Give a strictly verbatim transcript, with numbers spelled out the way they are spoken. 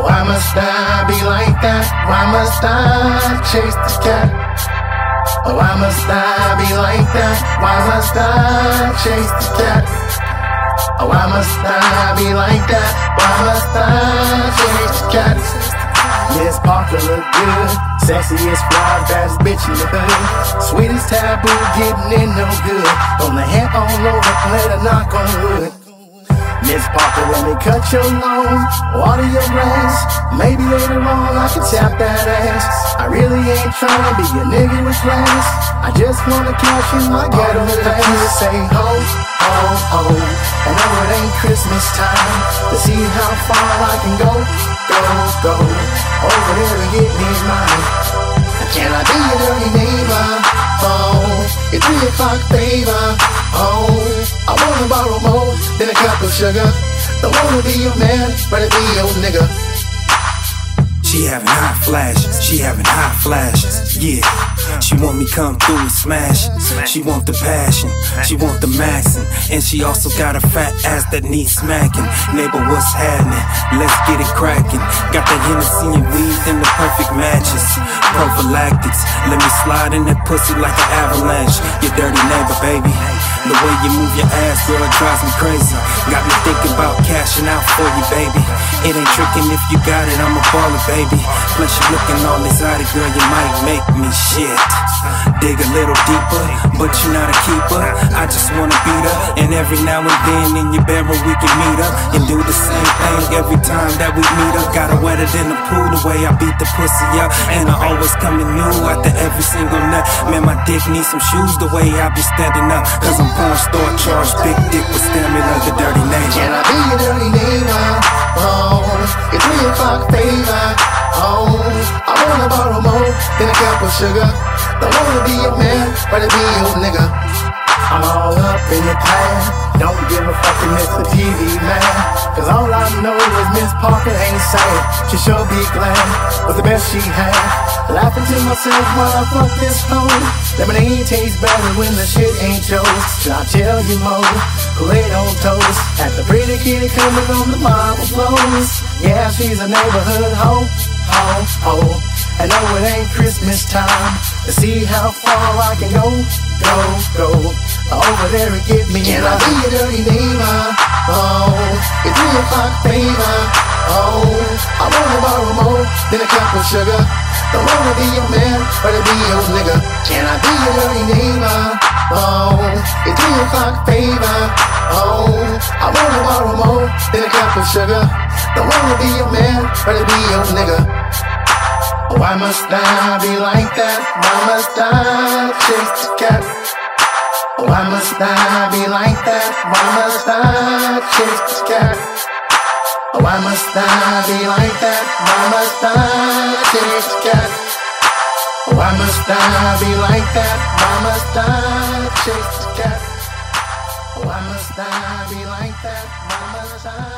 Why must I be like that? Why must I chase the cat? Why must I be like that? Why must I chase the cat? Why must I be like that? Why must I chase the cat? Miss Parker look good, sexiest fly, baddest bitch in the hood. Sweetest taboo, getting in no good. Gonna hand on over and let her knock on wood. Miss Parker, let me cut your lawn, water your grass. Maybe later on I can tap that ass. I really ain't trying to be a nigga with class. I just wanna cash in my ghetto pass. You say ho, ho, ho, and know it ain't Christmas time. To see how far I can go, go, go, over there and get me mine. Can I be your dirty neighbor? Oh, your three o'clock favor. Oh, I wanna borrow more than a cup of sugar. Don't wanna be your man, but to be your nigga. She having hot flashes, she having hot flashes, yeah. She want me come through and smash it. She want the passion, she want the maxing. And she also got a fat ass that needs smacking. Neighbor, what's happening? Let's get it cracking. Got that Hennessy and weed in the perfect matches. Prophylactics, let me slide in that pussy like an avalanche. You dirty neighbor, baby. The way you move your ass, girl, it drives me crazy. Got me thinking about cashing out for you, baby. It ain't tricking if you got it, I'm a baller, baby. Plus you looking all exotic, girl, you might make me shit. Dig a little deeper, but you're not a keeper. I just wanna beat her, and every now and then in your bedroom we can meet up and do the same thing every time that we meet up. Gotta wet it in the pool the way I beat the pussy up, and I always coming new after every single nut. Man, my dick needs some shoes the way I be standing up, cause I'm porn store charged, big dick with stamina, the dirty neighbor. Can I be your dirty neighbor? Oh, your three o'clock favor. Oh, I wanna borrow more than a cup of sugar. Don't wanna be your man, but to be your nigga. I'm all up in the past, don't give a fuck if Mister T V man. Cause all I know is Miss Parker ain't sad. She sure be glad was the best she had. Laughing to myself while I fuck this hoe. Lemonade tastes better when the shit ain't yours. Should I tell you more? Kool-Aid on toast. At the pretty kitty coming on the marble floors. Yeah, she's a neighborhood hoe, hoe, hoe. And no, it ain't Christmas time. To see how far I can go, go, go. Over there and get me. Can I be your dirty neighbor? Oh, your three o'clock favor. Oh, I wanna borrow more than a cup of sugar. Don't wanna be your man, but to be your nigga. Can I be your dirty neighbor? Oh, your three o'clock favor. Oh, I wanna borrow more than a cup of sugar. Don't wanna be your man, but to be your nigga. Why must I be like that? Why must I chase the cat? Why must I be like that? Why must I chase the cat? Why must I be like that? Why must I chase the cat? Why must I be like that? Why must I chase the cat? Why must I be like that? Why must I